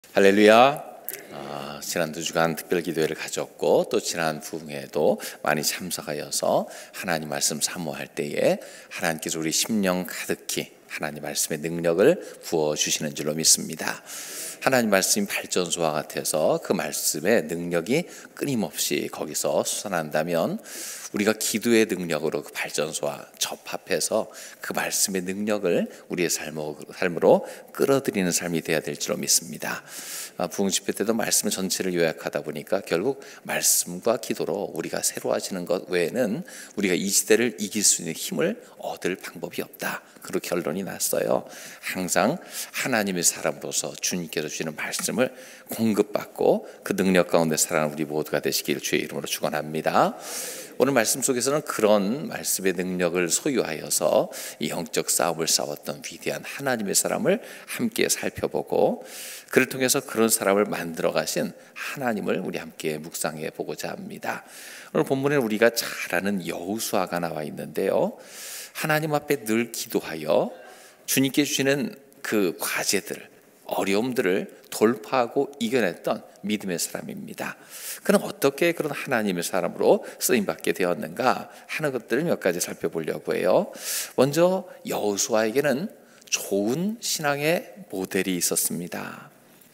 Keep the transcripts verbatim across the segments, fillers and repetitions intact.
할렐루야. 아, 지난 두 주간 특별 기도회를 가졌고 또 지난 부흥회에도 많이 참석하여서 하나님 말씀 사모할 때에 하나님께서 우리 심령 가득히 하나님 말씀의 능력을 부어주시는 줄로 믿습니다. 하나님 말씀이 발전소와 같아서 그 말씀의 능력이 끊임없이 거기서 솟아난다면 우리가 기도의 능력으로 그 발전소와 접합해서 그 말씀의 능력을 우리의 삶으로 끌어들이는 삶이 되어야 될 줄로 믿습니다. 부흥 집회 때도 말씀 전체를 요약하다 보니까 결국 말씀과 기도로 우리가 새로워지는 것 외에는 우리가 이 시대를 이길 수 있는 힘을 얻을 방법이 없다. 그렇게 결론이 났어요. 항상 하나님의 사람으로서 주님께서 주시는 말씀을 공급받고 그 능력 가운데 살아가는 우리 모두가 되시기를 주의 이름으로 축원합니다. 오늘 말씀 속에서는 그런 말씀의 능력을 소유하여서 이 영적 싸움을 싸웠던 위대한 하나님의 사람을 함께 살펴보고 그를 통해서 그런 사람을 만들어 가신 하나님을 우리 함께 묵상해 보고자 합니다. 오늘 본문에 우리가 잘 아는 여호수아가 나와 있는데요. 하나님 앞에 늘 기도하여 주님께 주시는 그 과제들, 어려움들을 돌파하고 이겨냈던 믿음의 사람입니다. 그는 어떻게 그런 하나님의 사람으로 쓰임받게 되었는가 하는 것들을 몇 가지 살펴보려고 해요. 먼저 여호수아에게는 좋은 신앙의 모델이 있었습니다.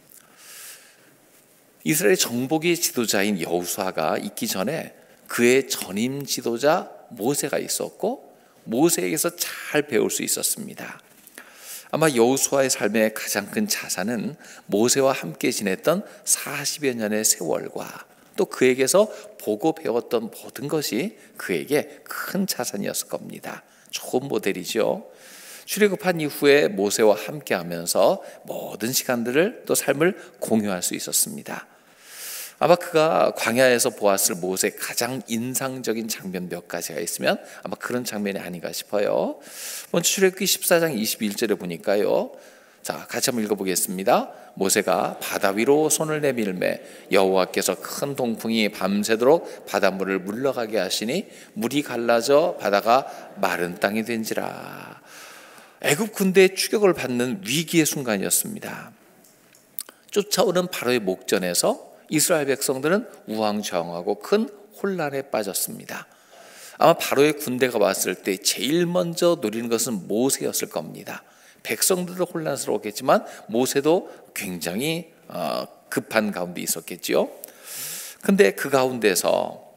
이스라엘 정복의 지도자인 여호수아가 있기 전에 그의 전임 지도자 모세가 있었고 모세에게서 잘 배울 수 있었습니다. 아마 여호수아의 삶의 가장 큰 자산은 모세와 함께 지냈던 사십여 년의 세월과 또 그에게서 보고 배웠던 모든 것이 그에게 큰 자산이었을 겁니다. 좋은 모델이죠. 출애굽한 이후에 모세와 함께하면서 모든 시간들을 또 삶을 공유할 수 있었습니다. 아마 그가 광야에서 보았을 모세의 가장 인상적인 장면 몇 가지가 있으면 아마 그런 장면이 아닌가 싶어요. 먼저 출애굽기 십사 장 이십일 절에 보니까요. 자, 같이 한번 읽어보겠습니다. 모세가 바다 위로 손을 내밀매 여호와께서 큰 동풍이 밤새도록 바닷물을 물러가게 하시니 물이 갈라져 바다가 마른 땅이 된지라. 애굽 군대의 추격을 받는 위기의 순간이었습니다. 쫓아오는 바로의 목전에서 이스라엘 백성들은 우왕좌왕하고 큰 혼란에 빠졌습니다. 아마 바로의 군대가 왔을 때 제일 먼저 노리는 것은 모세였을 겁니다. 백성들도 혼란스러웠겠지만 모세도 굉장히 급한 가운데 있었겠지요. 근데 그 가운데서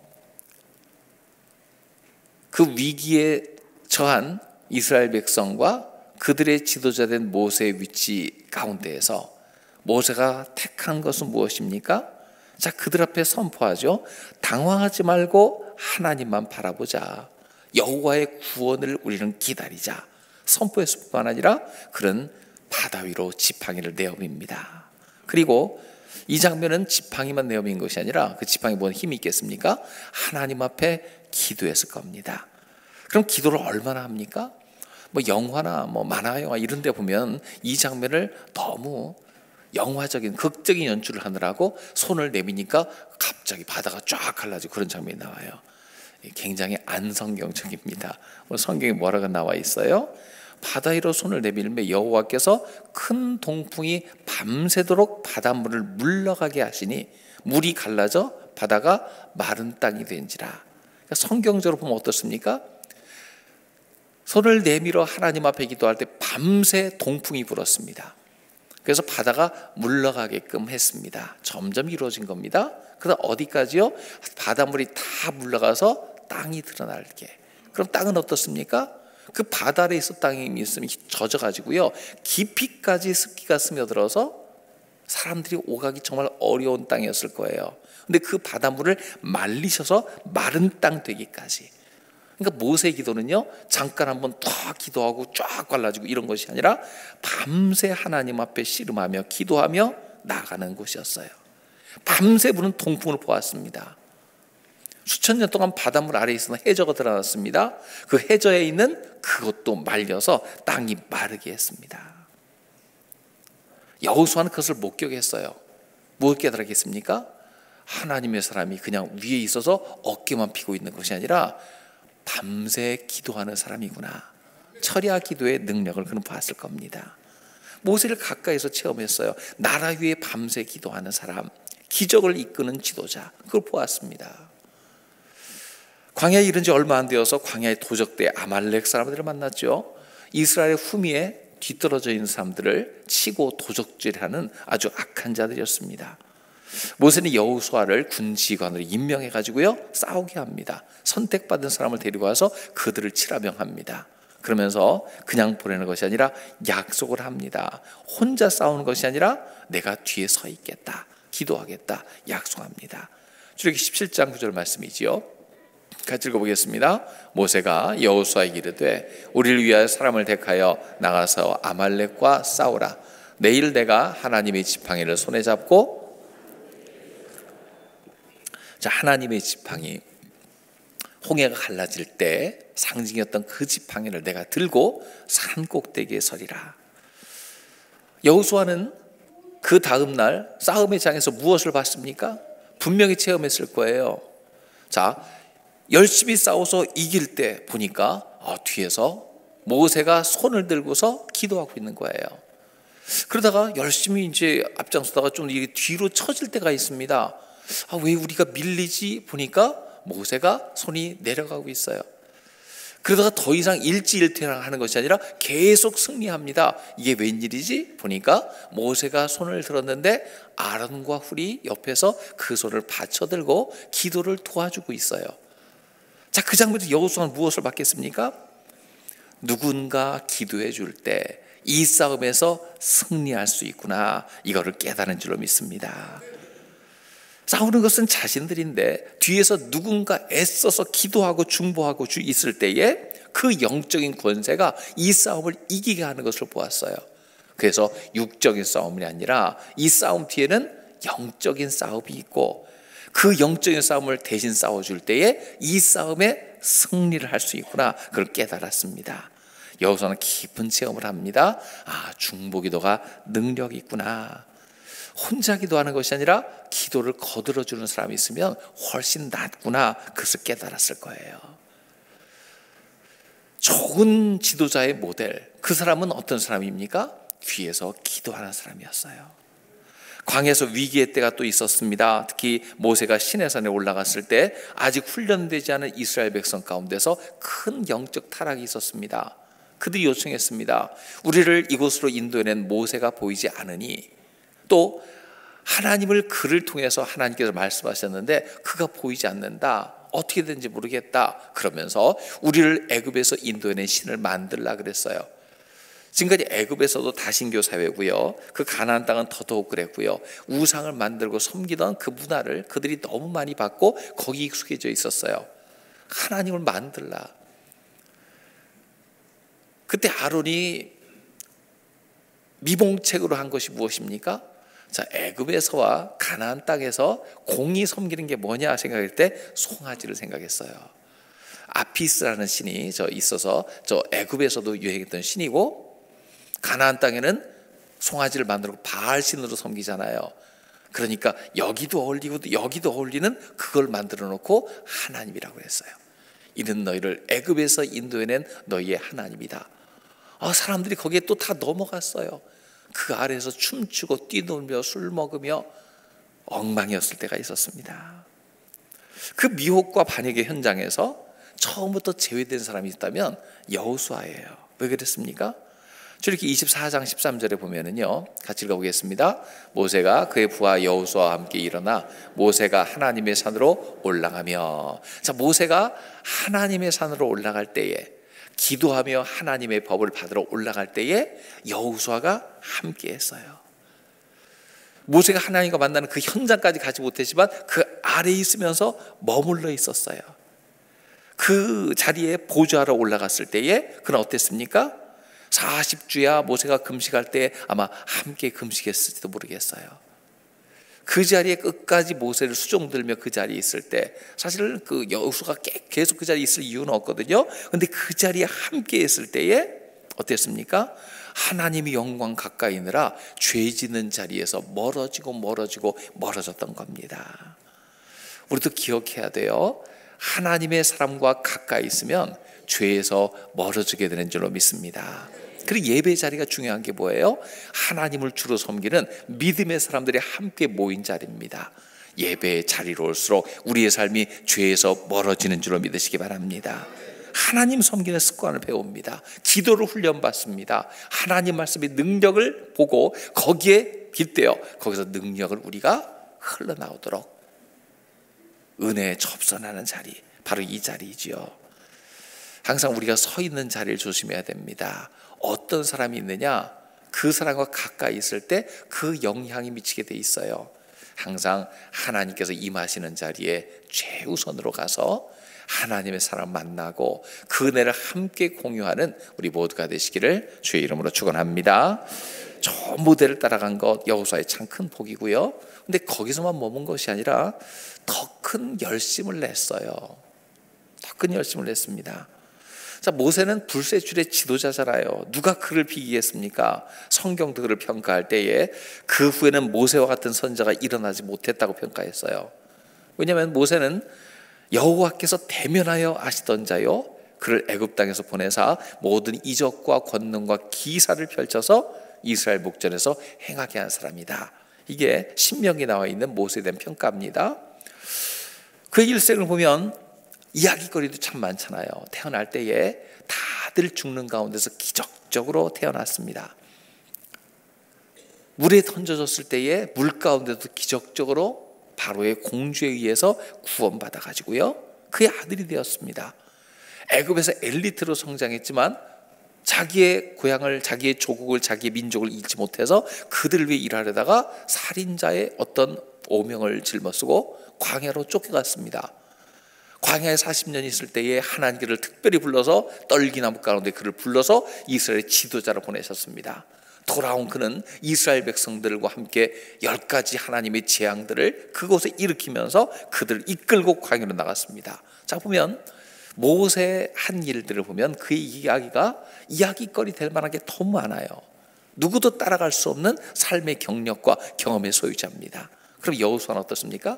그 위기에 처한 이스라엘 백성과 그들의 지도자된 모세의 위치 가운데에서 모세가 택한 것은 무엇입니까? 자, 그들 앞에 선포하죠. 당황하지 말고 하나님만 바라보자. 여호와의 구원을 우리는 기다리자. 선포했을 뿐만 아니라 그런 바다 위로 지팡이를 내어밉니다. 그리고 이 장면은 지팡이만 내어민 것이 아니라 그 지팡이 뭔 힘이 있겠습니까? 하나님 앞에 기도했을 겁니다. 그럼 기도를 얼마나 합니까? 뭐 영화나 뭐 만화 영화 이런 데 보면 이 장면을 너무 영화적인 극적인 연출을 하느라고 손을 내미니까 갑자기 바다가 쫙 갈라지고 그런 장면이 나와요. 굉장히 안성경적입니다. 성경에 뭐라고 나와 있어요? 바다 위로 손을 내밀매 여호와께서 큰 동풍이 밤새도록 바닷물을 물러가게 하시니 물이 갈라져 바다가 마른 땅이 된지라. 그러니까 성경적으로 보면 어떻습니까? 손을 내밀어 하나님 앞에 기도할 때 밤새 동풍이 불었습니다. 그래서 바다가 물러가게끔 했습니다. 점점 이루어진 겁니다. 그래서 어디까지요? 바닷물이 다 물러가서 땅이 드러날게. 그럼 땅은 어떻습니까? 그 바다 아래에 있어 땅이 있으면 젖어가지고요. 깊이까지 습기가 스며들어서 사람들이 오가기 정말 어려운 땅이었을 거예요. 근데 그 바닷물을 말리셔서 마른 땅 되기까지. 그러니까 모세의 기도는요, 잠깐 한번 탁 기도하고 쫙 갈라지고 이런 것이 아니라 밤새 하나님 앞에 씨름하며 기도하며 나가는 곳이었어요. 밤새 부는 동풍을 보았습니다. 수천 년 동안 바닷물 아래에 있었던 해저가 드러났습니다. 그 해저에 있는 그것도 말려서 땅이 마르게 했습니다. 여호수아는 그것을 목격했어요. 뭘 깨달았겠습니까? 하나님의 사람이 그냥 위에 있어서 어깨만 피고 있는 것이 아니라 밤새 기도하는 사람이구나. 철야 기도의 능력을 그는 봤을 겁니다. 모세를 가까이서 체험했어요. 나라 위에 밤새 기도하는 사람, 기적을 이끄는 지도자, 그걸 보았습니다. 광야에 이른 지 얼마 안 되어서 광야의 도적대 아말렉 사람들을 만났죠. 이스라엘의 후미에 뒤떨어져 있는 사람들을 치고 도적질하는 아주 악한 자들이었습니다. 모세는 여호수아를 군지휘관으로 임명해 가지고요 싸우게 합니다. 선택받은 사람을 데리고 와서 그들을 치라 명합니다. 그러면서 그냥 보내는 것이 아니라 약속을 합니다. 혼자 싸우는 것이 아니라 내가 뒤에 서 있겠다, 기도하겠다 약속합니다. 출애굽기 십칠 장 구 절 말씀이지요. 같이 읽어보겠습니다. 모세가 여호수아에게 이르되 우리를 위하여 사람을 택하여 나가서 아말렉과 싸우라. 내일 내가 하나님의 지팡이를 손에 잡고, 자, 하나님의 지팡이, 홍해가 갈라질 때 상징이었던 그 지팡이를 내가 들고 산 꼭대기에 서리라. 여호수아는 그 다음 날 싸움의 장에서 무엇을 봤습니까? 분명히 체험했을 거예요. 자, 열심히 싸워서 이길 때 보니까 아, 뒤에서 모세가 손을 들고서 기도하고 있는 거예요. 그러다가 열심히 이제 앞장서다가 좀 뒤로 처질 때가 있습니다. 아, 왜 우리가 밀리지? 보니까 모세가 손이 내려가고 있어요. 그러다가 더 이상 일지일퇴하는 것이 아니라 계속 승리합니다. 이게 웬일이지? 보니까 모세가 손을 들었는데 아론과 훌이 옆에서 그 손을 받쳐들고 기도를 도와주고 있어요. 자, 그 장면에서 여호수아는 무엇을 받겠습니까? 누군가 기도해 줄 때 이 싸움에서 승리할 수 있구나, 이거를 깨달은 줄로 믿습니다. 싸우는 것은 자신들인데 뒤에서 누군가 애써서 기도하고 중보하고 있을 때에 그 영적인 권세가 이 싸움을 이기게 하는 것을 보았어요. 그래서 육적인 싸움이 아니라 이 싸움 뒤에는 영적인 싸움이 있고, 그 영적인 싸움을 대신 싸워줄 때에 이 싸움에 승리를 할 수 있구나, 그걸 깨달았습니다. 여호수아는 깊은 체험을 합니다. 아, 중보기도가 능력이 있구나. 혼자 기도하는 것이 아니라 기도를 거들어주는 사람이 있으면 훨씬 낫구나, 그것을 깨달았을 거예요. 좋은 지도자의 모델, 그 사람은 어떤 사람입니까? 뒤에서 기도하는 사람이었어요. 광야에서 위기의 때가 또 있었습니다. 특히 모세가 시내산에 올라갔을 때 아직 훈련되지 않은 이스라엘 백성 가운데서 큰 영적 타락이 있었습니다. 그들이 요청했습니다. 우리를 이곳으로 인도해낸 모세가 보이지 않으니, 또 하나님을 그를 통해서 하나님께서 말씀하셨는데 그가 보이지 않는다, 어떻게 되는지 모르겠다, 그러면서 우리를 애굽에서 인도해낸 신을 만들라 그랬어요. 지금까지 애굽에서도 다신교 사회고요, 그 가나안 땅은 더더욱 그랬고요, 우상을 만들고 섬기던 그 문화를 그들이 너무 많이 받고 거기 익숙해져 있었어요. 하나님을 만들라. 그때 아론이 미봉책으로 한 것이 무엇입니까? 자, 애굽에서와 가나안 땅에서 공이 섬기는 게 뭐냐 생각할 때 송아지를 생각했어요. 아피스라는 신이 저 있어서 저 애굽에서도 유행했던 신이고, 가나안 땅에는 송아지를 만들고 바알 신으로 섬기잖아요. 그러니까 여기도 어울리고 여기도 어울리는 그걸 만들어 놓고 하나님이라고 했어요. 이는 너희를 애굽에서 인도해낸 너희의 하나님이다. 아, 사람들이 거기에 또 다 넘어갔어요. 그 아래에서 춤추고 뛰놀며 술 먹으며 엉망이었을 때가 있었습니다. 그 미혹과 반역의 현장에서 처음부터 제외된 사람이 있다면 여호수아예요. 왜 그랬습니까? 출애굽기 이십사 장 십삼 절에 보면은요, 같이 읽어보겠습니다. 모세가 그의 부하 여호수아와 함께 일어나 모세가 하나님의 산으로 올라가며, 자, 모세가 하나님의 산으로 올라갈 때에, 기도하며 하나님의 법을 받으러 올라갈 때에 여호수아가 함께 했어요. 모세가 하나님과 만나는 그 현장까지 가지 못했지만 그 아래에 있으면서 머물러 있었어요. 그 자리에 보좌하러 올라갔을 때에 그는 어땠습니까? 사십 주야 모세가 금식할 때 아마 함께 금식했을지도 모르겠어요. 그 자리에 끝까지 모세를 수종들며 그 자리에 있을 때, 사실 그 여호수아가 계속 그 자리에 있을 이유는 없거든요. 그런데 그 자리에 함께 있을 때에 어땠습니까? 하나님의 영광 가까이 있느라 죄 짓는 자리에서 멀어지고 멀어지고 멀어졌던 겁니다. 우리도 기억해야 돼요. 하나님의 사람과 가까이 있으면 죄에서 멀어지게 되는 줄로 믿습니다. 그리고 예배 자리가 중요한 게 뭐예요? 하나님을 주로 섬기는 믿음의 사람들이 함께 모인 자리입니다. 예배의 자리로 올수록 우리의 삶이 죄에서 멀어지는 줄로 믿으시기 바랍니다. 하나님 섬기는 습관을 배웁니다. 기도를 훈련받습니다. 하나님 말씀의 능력을 보고 거기에 빗대어 거기서 능력을 우리가 흘러나오도록 은혜에 접선하는 자리, 바로 이 자리이지요. 항상 우리가 서 있는 자리를 조심해야 됩니다. 어떤 사람이 있느냐, 그 사람과 가까이 있을 때 그 영향이 미치게 돼 있어요. 항상 하나님께서 임하시는 자리에 최우선으로 가서 하나님의 사람 만나고 그 은혜를 함께 공유하는 우리 모두가 되시기를 주의 이름으로 축원합니다. 저 모델을 따라간 것 여호수아의 참 큰 복이고요. 근데 거기서만 머문 것이 아니라 더 큰 열심을 냈어요. 더 큰 열심을 냈습니다. 자, 모세는 불세출의 지도자잖아요. 누가 그를 비기겠습니까? 성경도 그를 평가할 때에 그 후에는 모세와 같은 선자가 일어나지 못했다고 평가했어요. 왜냐하면 모세는 여호와께서 대면하여 아시던 자요, 그를 애굽 땅에서 보내사 모든 이적과 권능과 기사를 펼쳐서 이스라엘 목전에서 행하게 한 사람이다. 이게 신명기에 나와 있는 모세에 대한 평가입니다. 그의 일생을 보면 이야기거리도 참 많잖아요. 태어날 때에 다들 죽는 가운데서 기적적으로 태어났습니다. 물에 던져졌을 때에 물 가운데도 기적적으로 바로의 공주에 의해서 구원받아 가지고요, 그의 아들이 되었습니다. 애굽에서 엘리트로 성장했지만 자기의 고향을, 자기의 조국을, 자기의 민족을 잃지 못해서 그들을 위해 일하려다가 살인자의 어떤 오명을 짊어쓰고 광야로 쫓겨갔습니다. 광야에 사십 년 있을 때에 하나님께를 특별히 불러서 떨기나무 가운데 그를 불러서 이스라엘의 지도자로 보내셨습니다. 돌아온 그는 이스라엘 백성들과 함께 열 가지 하나님의 재앙들을 그곳에 일으키면서 그들을 이끌고 광야로 나갔습니다. 자, 보면 모세의 한 일들을 보면 그의 이야기가 이야기거리 될 만한 게 너무 많아요. 누구도 따라갈 수 없는 삶의 경력과 경험의 소유자입니다. 그럼 여호수아는 어떻습니까?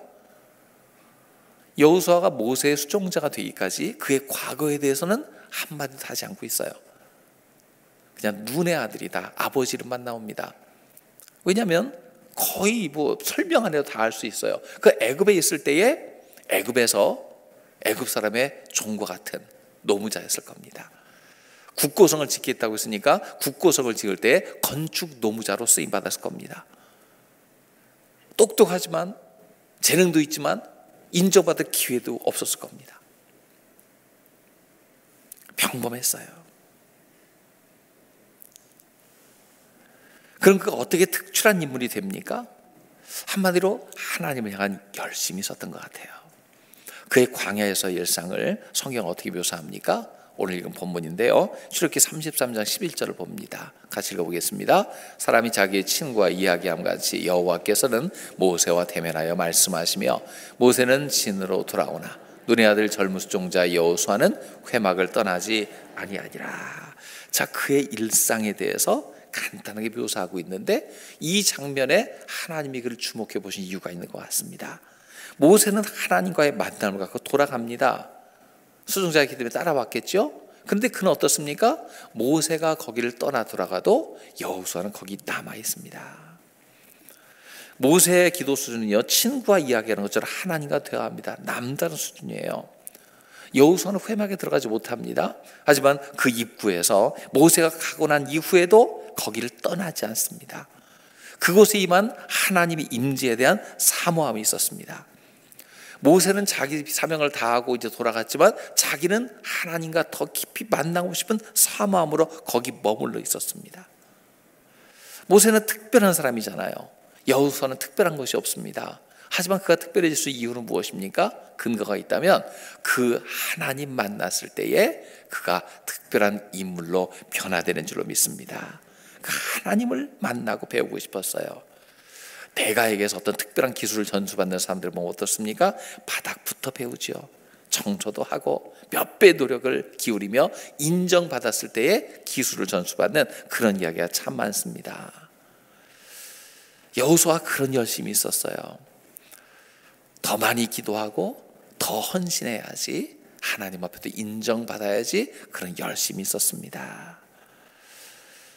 여호수아가 모세의 수종자가 되기까지 그의 과거에 대해서는 한마디도 하지 않고 있어요. 그냥 눈의 아들이다, 아버지 이름만 나옵니다. 왜냐하면 거의 뭐 설명 안 해도 다 알 수 있어요. 그 애굽에 있을 때에 애굽에서 애굽 사람의 종과 같은 노무자였을 겁니다. 국고성을 짓겠다고 했으니까 국고성을 지을 때 건축 노무자로 쓰임 받았을 겁니다. 똑똑하지만 재능도 있지만 인정받을 기회도 없었을 겁니다. 평범했어요. 그럼 그가 어떻게 특출한 인물이 됩니까? 한마디로 하나님을 향한 열심이 있었던 것 같아요. 그의 광야에서의 일상을 성경은 어떻게 묘사합니까? 오늘 읽은 본문인데요, 출애굽기 삼십삼 장 십일 절을 봅니다. 같이 읽어보겠습니다. 사람이 자기의 친구와 이야기함 같이 여호와께서는 모세와 대면하여 말씀하시며 모세는 진으로 돌아오나 눈의 아들 젊은 수종자 여호수아는 회막을 떠나지 아니하니라. 자, 그의 일상에 대해서 간단하게 묘사하고 있는데 이 장면에 하나님이 그를 주목해 보신 이유가 있는 것 같습니다. 모세는 하나님과의 만남을 갖고 돌아갑니다. 수종자이기 때문에 따라왔겠죠. 그런데 그는 어떻습니까? 모세가 거기를 떠나 돌아가도 여호수아는 거기 남아 있습니다. 모세의 기도 수준은요, 친구와 이야기하는 것처럼 하나님과 대화합니다. 남다른 수준이에요. 여호수아는 회막에 들어가지 못합니다. 하지만 그 입구에서 모세가 가고 난 이후에도 거기를 떠나지 않습니다. 그곳에 임한 하나님의 임재에 대한 사모함이 있었습니다. 모세는 자기 사명을 다하고 이제 돌아갔지만 자기는 하나님과 더 깊이 만나고 싶은 사모함으로 거기 머물러 있었습니다. 모세는 특별한 사람이잖아요. 여호수아는 특별한 것이 없습니다. 하지만 그가 특별해질 수 있는 이유는 무엇입니까? 근거가 있다면 그 하나님 만났을 때에 그가 특별한 인물로 변화되는 줄로 믿습니다. 그 하나님을 만나고 배우고 싶었어요. 대가에게서 어떤 특별한 기술을 전수받는 사람들 보면 어떻습니까? 바닥부터 배우죠. 청소도 하고 몇 배 노력을 기울이며 인정받았을 때에 기술을 전수받는 그런 이야기가 참 많습니다. 여호수아가 그런 열심이 있었어요. 더 많이 기도하고 더 헌신해야지, 하나님 앞에도 인정받아야지, 그런 열심이 있었습니다.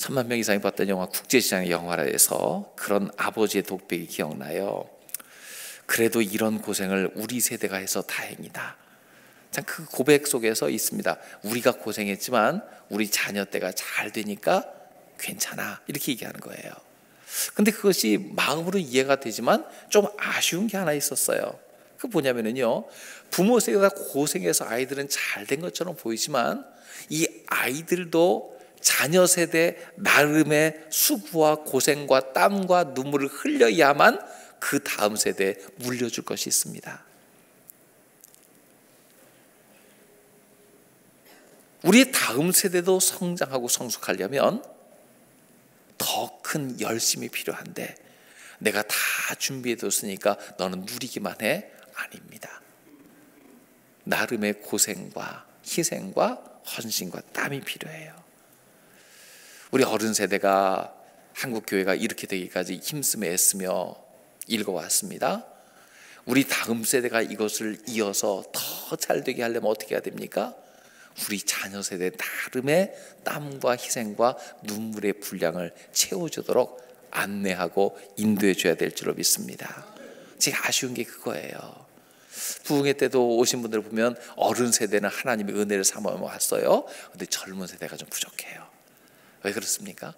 천만 명 이상이 봤던 영화 국제시장의 영화라서 그런 아버지의 독백이 기억나요. 그래도 이런 고생을 우리 세대가 해서 다행이다. 참 그 고백 속에서 있습니다. 우리가 고생했지만 우리 자녀 때가 잘 되니까 괜찮아, 이렇게 얘기하는 거예요. 근데 그것이 마음으로 이해가 되지만 좀 아쉬운 게 하나 있었어요. 그 뭐냐면요, 부모 세대가 고생해서 아이들은 잘 된 것처럼 보이지만 이 아이들도 자녀 세대 나름의 수고와 고생과 땀과 눈물을 흘려야만 그 다음 세대에 물려줄 것이 있습니다. 우리 다음 세대도 성장하고 성숙하려면 더 큰 열심이 필요한데, 내가 다 준비해뒀으니까 너는 누리기만 해? 아닙니다. 나름의 고생과 희생과 헌신과 땀이 필요해요. 우리 어른 세대가 한국 교회가 이렇게 되기까지 힘쓰며 애쓰며 읽어왔습니다. 우리 다음 세대가 이것을 이어서 더 잘 되게 하려면 어떻게 해야 됩니까? 우리 자녀 세대 나름의 땀과 희생과 눈물의 분량을 채워주도록 안내하고 인도해 줘야 될 줄로 믿습니다. 제가 아쉬운 게 그거예요. 부흥회 때도 오신 분들 보면 어른 세대는 하나님의 은혜를 삼아 왔어요. 근데 젊은 세대가 좀 부족해요. 왜 그렇습니까?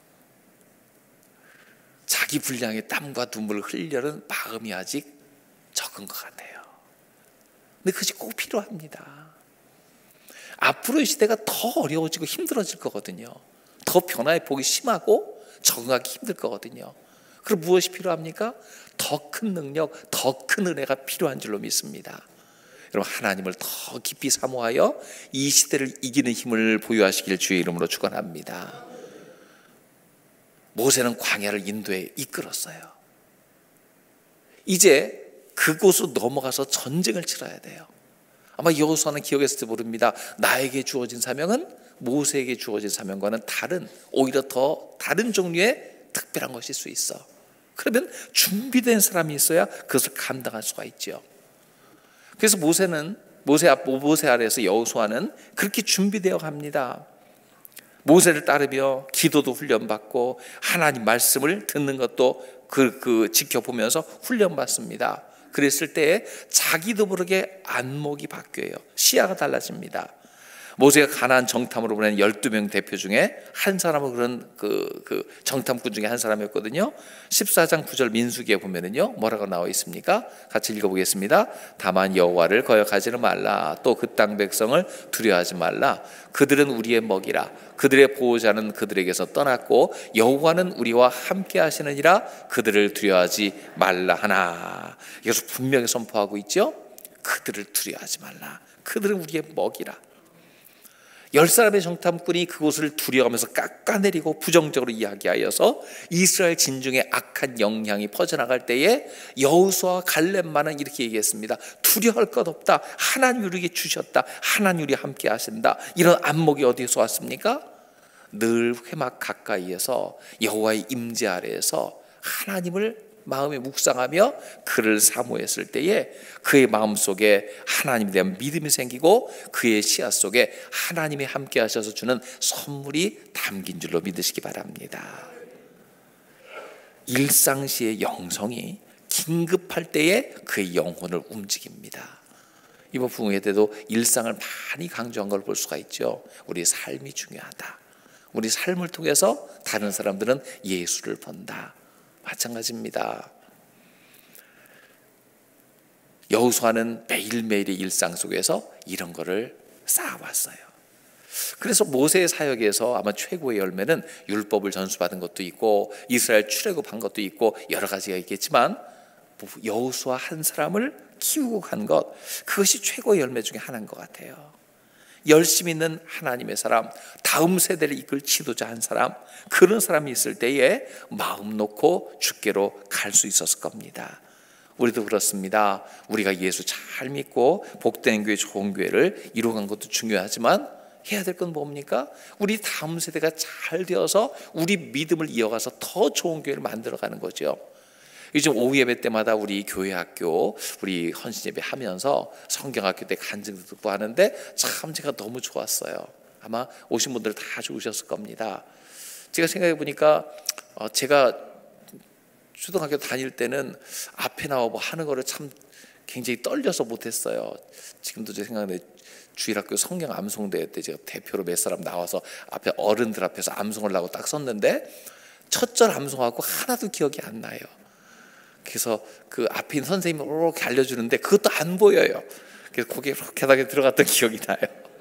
자기 분량의 땀과 눈물을 흘려는 마음이 아직 적은 것 같아요. 근데 그것이 꼭 필요합니다. 앞으로의 시대가 더 어려워지고 힘들어질 거거든요. 더 변화의 폭이 심하고 적응하기 힘들 거거든요. 그럼 무엇이 필요합니까? 더 큰 능력, 더 큰 은혜가 필요한 줄로 믿습니다. 여러분, 하나님을 더 깊이 사모하여 이 시대를 이기는 힘을 보유하시길 주의 이름으로 축원합니다. 모세는 광야를 인도에 이끌었어요. 이제 그곳으로 넘어가서 전쟁을 치러야 돼요. 아마 여호수아는 기억했을지 모릅니다. 나에게 주어진 사명은 모세에게 주어진 사명과는 다른, 오히려 더 다른 종류의 특별한 것일 수 있어. 그러면 준비된 사람이 있어야 그것을 감당할 수가 있죠. 그래서 모세는 모세 앞 모세 아래에서 여호수아는 그렇게 준비되어 갑니다. 모세를 따르며 기도도 훈련받고 하나님 말씀을 듣는 것도 그, 그 지켜보면서 훈련받습니다. 그랬을 때 자기도 모르게 안목이 바뀌어요. 시야가 달라집니다. 모세가 가나안 정탐으로 보낸 열두 명 대표 중에 한 사람은 그런 그, 그 정탐꾼 중에 한 사람이었거든요. 십사 장 구 절 민수기에 보면은요, 뭐라고 나와 있습니까? 같이 읽어보겠습니다. 다만 여호와를 거역하지는 말라. 또 그 땅 백성을 두려워하지 말라. 그들은 우리의 먹이라. 그들의 보호자는 그들에게서 떠났고 여호와는 우리와 함께 하시느니라. 그들을 두려워하지 말라 하나. 이것을 분명히 선포하고 있죠. 그들을 두려워하지 말라. 그들은 우리의 먹이라. 열 사람의 정탐꾼이 그곳을 두려워하면서 깎아내리고 부정적으로 이야기하여서 이스라엘 진중에 악한 영향이 퍼져나갈 때에 여호수아와 갈렙만은 이렇게 얘기했습니다. 두려워할 것 없다. 하나님 우리에게 주셨다. 하나님 우리와 함께 하신다. 이런 안목이 어디서 왔습니까? 늘 회막 가까이에서 여호와의 임재 아래에서 하나님을 마음에 묵상하며 그를 사모했을 때에 그의 마음속에 하나님에 대한 믿음이 생기고 그의 시야 속에 하나님이 함께 하셔서 주는 선물이 담긴 줄로 믿으시기 바랍니다. 일상시의 영성이 긴급할 때에 그의 영혼을 움직입니다. 이번 부흥회 때도 일상을 많이 강조한 걸 볼 수가 있죠. 우리 삶이 중요하다. 우리 삶을 통해서 다른 사람들은 예수를 본다. 마찬가지입니다. 여호수아는 매일매일의 일상 속에서 이런 거를 쌓아왔어요. 그래서 모세의 사역에서 아마 최고의 열매는 율법을 전수받은 것도 있고 이스라엘 출애굽한 것도 있고 여러 가지가 있겠지만 여호수아 한 사람을 키우고 간 것, 그것이 최고의 열매 중에 하나인 것 같아요. 열심히 있는 하나님의 사람, 다음 세대를 이끌 지도자 한 사람, 그런 사람이 있을 때에 마음 놓고 주께로 갈 수 있었을 겁니다. 우리도 그렇습니다. 우리가 예수 잘 믿고 복된 교회, 좋은 교회를 이루어간 것도 중요하지만 해야 될 건 뭡니까? 우리 다음 세대가 잘 되어서 우리 믿음을 이어가서 더 좋은 교회를 만들어가는 거죠. 요즘 오후 예배 때마다 우리 교회 학교, 우리 헌신 예배 하면서 성경학교 때 간증도 듣고 하는데 참 제가 너무 좋았어요. 아마 오신 분들 다 좋으셨을 겁니다. 제가 생각해 보니까 어, 제가 초등학교 다닐 때는 앞에 나와 뭐 하는 거를 참 굉장히 떨려서 못했어요. 지금도 제 생각나는데 주일학교 성경 암송대회 때 제가 대표로 몇 사람 나와서 앞에 어른들 앞에서 암송을 하고 딱 섰는데 첫 절 암송하고 하나도 기억이 안 나요. 그래서 그 앞에 있는 선생님이 이렇게 알려주는데 그것도 안 보여요. 그래서 거기에 이렇게 하다가 들어갔던 기억이 나요.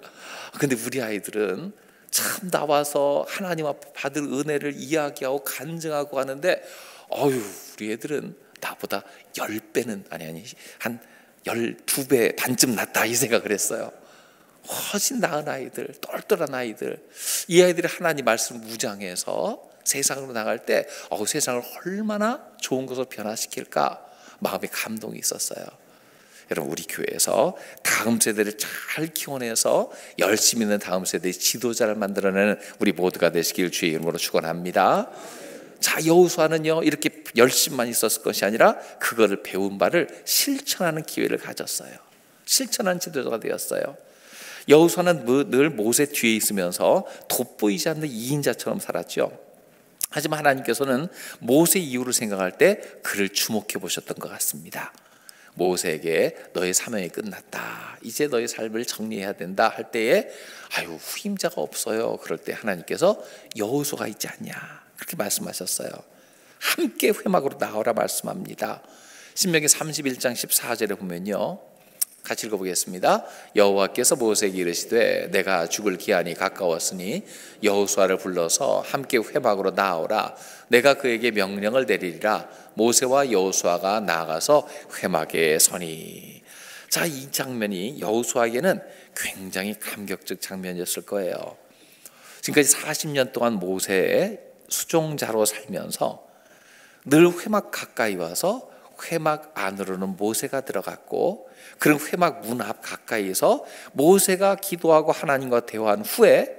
근데 우리 아이들은 참 나와서 하나님 앞에 받을 은혜를 이야기하고 간증하고 하는데 어휴, 우리 애들은 나보다 열 배는 아니 아니 한 열두 배 반쯤 낫다 이 생각을 했어요. 훨씬 나은 아이들, 똘똘한 아이들, 이 아이들이 하나님 말씀 무장해서 세상으로 나갈 때 어, 세상을 얼마나 좋은 것으로 변화시킬까 마음에 감동이 있었어요. 여러분, 우리 교회에서 다음 세대를 잘 키워내서 열심히 있는 다음 세대의 지도자를 만들어내는 우리 모두가 되시길 주의 이름으로 축원합니다. 자, 여호수아는요 이렇게 열심만 있었을 것이 아니라 그거를 배운 바를 실천하는 기회를 가졌어요. 실천하는 지도자가 되었어요. 여호수아는 늘 모세 뒤에 있으면서 돋보이지 않는 이인자처럼 살았죠. 하지만 하나님께서는 모세 이후를 생각할 때 그를 주목해 보셨던 것 같습니다. 모세에게 너의 사명이 끝났다, 이제 너의 삶을 정리해야 된다 할 때에 아유 후임자가 없어요. 그럴 때 하나님께서 여호수아가 있지 않냐 그렇게 말씀하셨어요. 함께 회막으로 나오라 말씀합니다. 신명기 삼십일 장 십사 절에 보면요, 같이 읽어보겠습니다. 여호와께서 모세에게 이르시되 내가 죽을 기한이 가까웠으니 여호수아를 불러서 함께 회막으로 나오라. 내가 그에게 명령을 내리리라. 모세와 여호수아가 나아가서 회막에 서니. 자, 이 장면이 여호수아에게는 굉장히 감격적 장면이었을 거예요. 지금까지 사십 년 동안 모세의 수종자로 살면서 늘 회막 가까이 와서 회막 안으로는 모세가 들어갔고, 그런 회막 문 앞 가까이에서 모세가 기도하고 하나님과 대화한 후에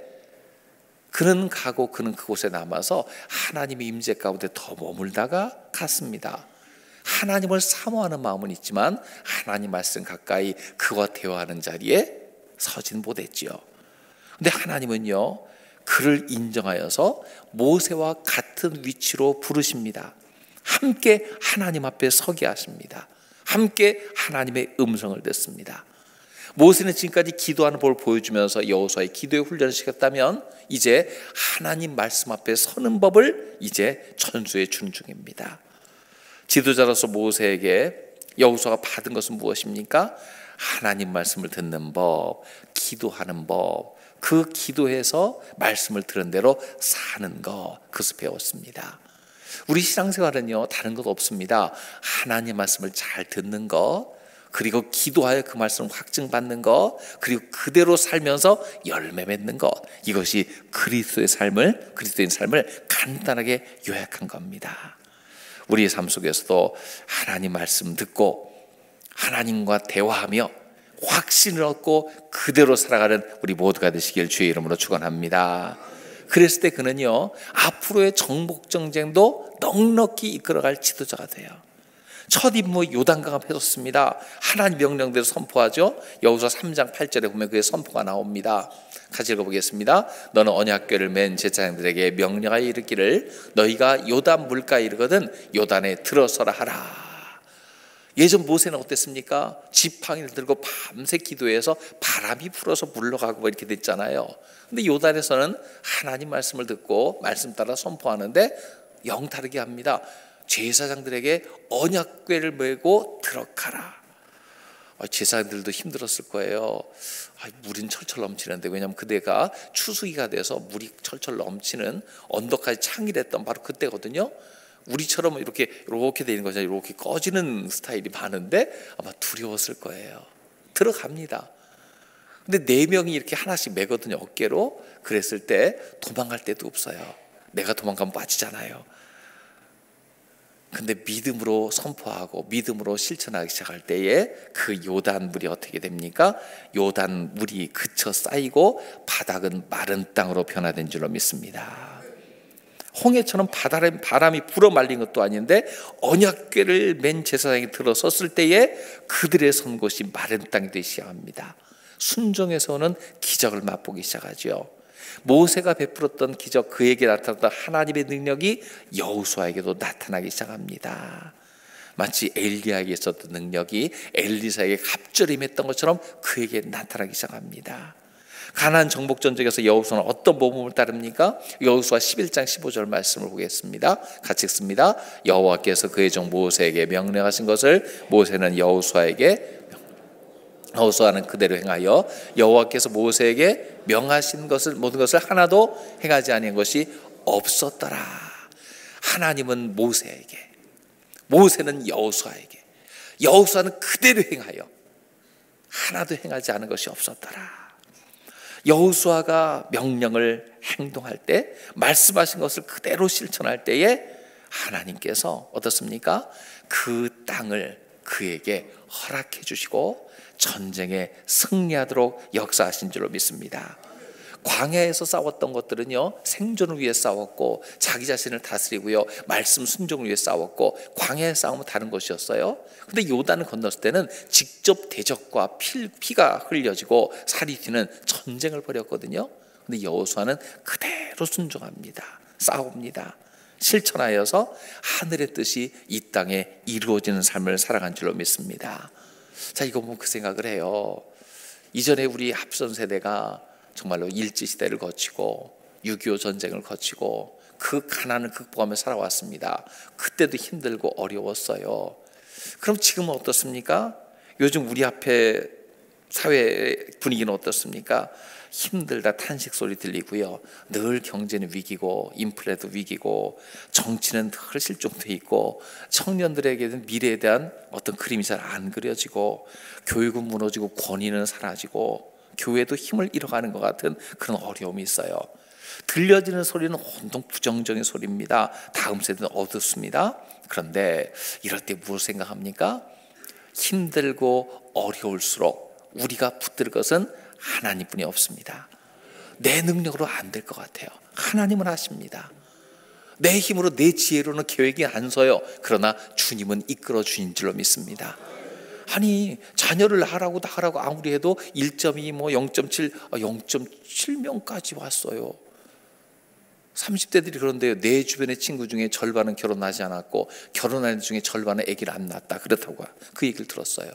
그는 가고 그는 그곳에 남아서 하나님의 임재 가운데 더 머물다가 갔습니다. 하나님을 사모하는 마음은 있지만 하나님 말씀 가까이 그와 대화하는 자리에 서진 못했지요. 근데 하나님은요 그를 인정하여서 모세와 같은 위치로 부르십니다. 함께 하나님 앞에 서게 하십니다. 함께 하나님의 음성을 듣습니다. 모세는 지금까지 기도하는 법을 보여주면서 여호수아의 기도의 훈련을 시켰다면 이제 하나님 말씀 앞에 서는 법을 이제 전수해 주는 중입니다. 지도자로서 모세에게 여호수아가 받은 것은 무엇입니까? 하나님 말씀을 듣는 법, 기도하는 법, 그 기도해서 말씀을 들은 대로 사는 것, 그것을 배웠습니다. 우리 신앙생활은요 다른 것 없습니다. 하나님 말씀을 잘 듣는 것, 그리고 기도하여 그 말씀을 확증받는 것, 그리고 그대로 살면서 열매 맺는 것, 이것이 그리스도의 삶을 그리스도인 삶을 간단하게 요약한 겁니다. 우리의 삶 속에서도 하나님 말씀 듣고 하나님과 대화하며 확신을 얻고 그대로 살아가는 우리 모두가 되시길 주의 이름으로 축원합니다. 그랬을 때 그는요 앞으로의 정복 전쟁도 넉넉히 이끌어갈 지도자가 돼요. 첫 임무 요단강을 해줬습니다. 하나님 명령대로 선포하죠. 여호수아 삼 장 팔 절에 보면 그의 선포가 나옵니다. 같이 읽어보겠습니다. 너는 언약궤를 맨 제사장들에게 명령하여 이르기를 너희가 요단 물가에 이르거든 요단에 들어서라 하라. 예전 모세는 어땠습니까? 지팡이를 들고 밤새 기도해서 바람이 불어서 물러가고 이렇게 됐잖아요. 근데 요단에서는 하나님 말씀을 듣고 말씀 따라 선포하는데 영 다르게 합니다. 제사장들에게 언약궤를 메고 들어가라. 제사장들도 힘들었을 거예요. 물은 철철 넘치는데, 왜냐하면 그때가 추수기가 돼서 물이 철철 넘치는 언덕까지 창일했던 바로 그때거든요. 우리처럼 이렇게 이렇게 되는 거잖아요. 이렇게 꺼지는 스타일이 많은데 아마 두려웠을 거예요. 들어갑니다. 근데 네 명이 이렇게 하나씩 매거든요, 어깨로. 그랬을 때 도망갈 데도 없어요. 내가 도망가면 빠지잖아요. 근데 믿음으로 선포하고 믿음으로 실천하기 시작할 때에 그 요단 물이 어떻게 됩니까? 요단 물이 그쳐 쌓이고 바닥은 마른 땅으로 변화된 줄로 믿습니다. 홍해처럼 바람이, 바람이 불어 말린 것도 아닌데 언약궤를 맨 제사장이 들어섰을 때에 그들의 선 곳이 마른 땅이 되기 시작합니다. 순종에서 오는 기적을 맛보기 시작하죠. 모세가 베풀었던 기적, 그에게 나타났던 하나님의 능력이 여호수아에게도 나타나기 시작합니다. 마치 엘리야에게 있었던 능력이 엘리사에게 갑절이 임했던 것처럼 그에게 나타나기 시작합니다. 가나안 정복 전쟁에서 여호수아는 어떤 모범을 따릅니까? 여호수아 십일 장 십오 절 말씀을 보겠습니다. 같이 읽습니다. 여호와께서 그의 종 모세에게 명령하신 것을 모세는 여호수아에게 여호수아는 그대로 행하여 여호와께서 모세에게 명하신 것을 모든 것을 하나도 행하지 아니한 것이 없었더라. 하나님은 모세에게, 모세는 여호수아에게, 여호수아는 그대로 행하여 하나도 행하지 않은 것이 없었더라. 여호수아가 명령을 행동할 때, 말씀하신 것을 그대로 실천할 때에 하나님께서 어떻습니까? 그 땅을 그에게 허락해 주시고 전쟁에 승리하도록 역사하신 줄로 믿습니다. 광야에서 싸웠던 것들은요, 생존을 위해 싸웠고 자기 자신을 다스리고요, 말씀 순종을 위해 싸웠고 광야의 싸움은 다른 것이었어요. 근데 요단을 건넜을 때는 직접 대적과 피, 피가 흘려지고 살이 튀는 전쟁을 벌였거든요. 근데 여호수아는 그대로 순종합니다. 싸웁니다. 실천하여서 하늘의 뜻이 이 땅에 이루어지는 삶을 살아간 줄로 믿습니다. 자, 이거 보면 그 생각을 해요. 이전에 우리 앞선 세대가 정말로 일제시대를 거치고 육이오 전쟁을 거치고 그 가난을 극복하며 살아왔습니다. 그때도 힘들고 어려웠어요. 그럼 지금은 어떻습니까? 요즘 우리 앞에 사회 분위기는 어떻습니까? 힘들다 탄식 소리 들리고요, 늘 경제는 위기고 인플레도 위기고 정치는 늘 실종돼 있고 청년들에게는 미래에 대한 어떤 그림이 잘 안 그려지고 교육은 무너지고 권위는 사라지고 교회도 힘을 잃어가는 것 같은 그런 어려움이 있어요. 들려지는 소리는 온통 부정적인 소리입니다. 다음 세대는 어둡습니다. 그런데 이럴 때 무엇을 생각합니까? 힘들고 어려울수록 우리가 붙들 것은 하나님뿐이 없습니다. 내 능력으로 안 될 것 같아요. 하나님은 하십니다. 내 힘으로 내 지혜로는 계획이 안 서요. 그러나 주님은 이끌어 주신 줄로 믿습니다. 아니, 자녀를 낳으라고 낳으라고 아무리 해도 일 점 이 뭐 영 점 칠 영 점 칠 명까지 왔어요. 삼십 대들이 그런데요, 내 주변의 친구 중에 절반은 결혼하지 않았고 결혼한 중에 절반은 아기를 안 낳았다, 그렇다고 그 얘기를 들었어요.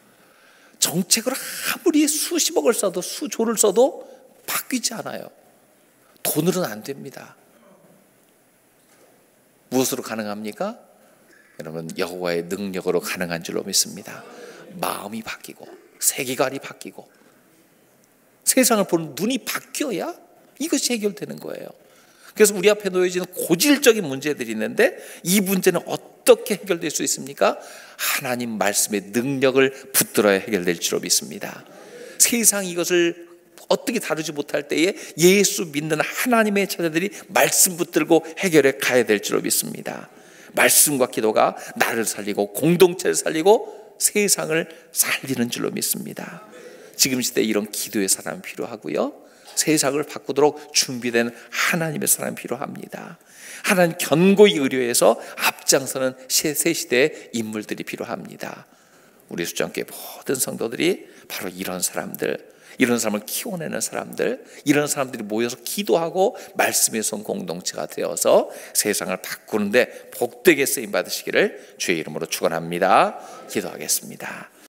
정책을 아무리 수십억을 써도 수조를 써도 바뀌지 않아요. 돈으로는 안 됩니다. 무엇으로 가능합니까? 여러분, 여호와의 능력으로 가능한 줄로 믿습니다. 마음이 바뀌고 세계관이 바뀌고 세상을 보는 눈이 바뀌어야 이것이 해결되는 거예요. 그래서 우리 앞에 놓여지는 고질적인 문제들이 있는데 이 문제는 어떻게 해결될 수 있습니까? 하나님 말씀의 능력을 붙들어야 해결될 줄로 믿습니다. 세상이 이것을 어떻게 다루지 못할 때에 예수 믿는 하나님의 자녀들이 말씀 붙들고 해결해 가야 될 줄로 믿습니다. 말씀과 기도가 나를 살리고 공동체를 살리고 세상을 살리는 줄로 믿습니다. 지금 시대에 이런 기도의 사람이 필요하고요, 세상을 바꾸도록 준비된 하나님의 사람이 필요합니다. 하나님 견고히 의뢰해서 앞장서는 새 시대의 인물들이 필요합니다. 우리 수장교회 모든 성도들이 바로 이런 사람들, 이런 사람을 키워내는 사람들, 이런 사람들이 모여서 기도하고 말씀의 손 공동체가 되어서 세상을 바꾸는데 복되게 쓰임 받으시기를 주의 이름으로 축원합니다. 기도하겠습니다.